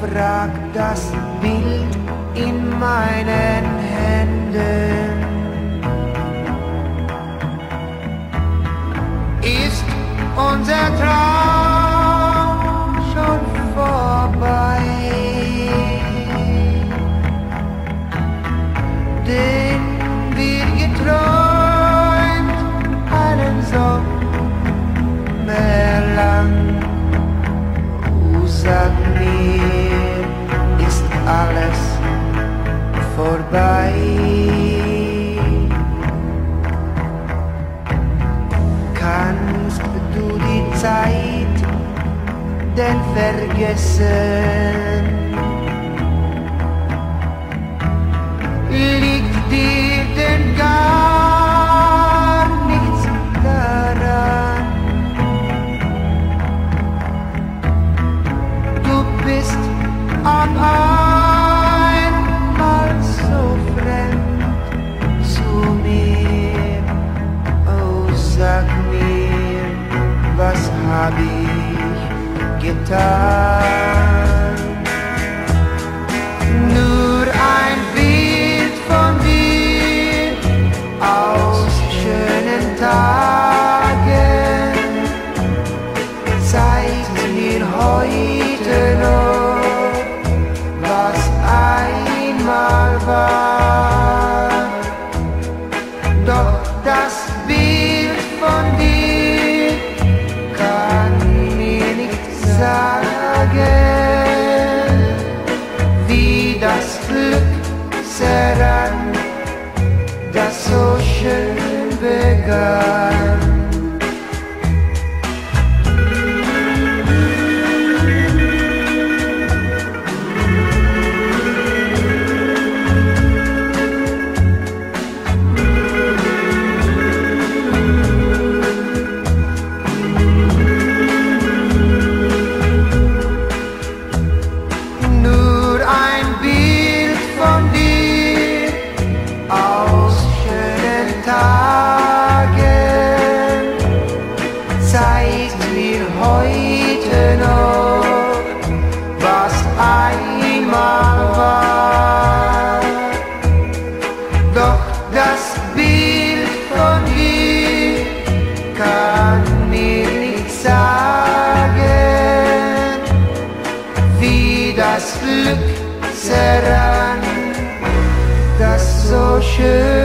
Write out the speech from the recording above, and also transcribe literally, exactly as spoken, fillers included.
fragt das Bild in meinen Händen. Ist unser Traum schon vorbei? Den wir geträumt einen Sommer lang. Oh, sag mir, ist alles vorbei? Kannst du die Zeit denn vergessen? Liegt dir denn gar nichts daran? Du bist auf einmal so fremd zu mir. Oh, sag mir, was hab ich getan? Nur ein Bild von dir aus schönen Tagen zeigt mir heute noch, was einmal war. Doch das Bild von dir kann mir nicht sagen, wie das Glück zerrann, das so schön begann. Nur ein Bild von dir aus schönen Tagen zeigt mir heute noch, was einmal war. Doch das Bild von dir kann mir nicht sagen, wie das Glück zerrann, das so schön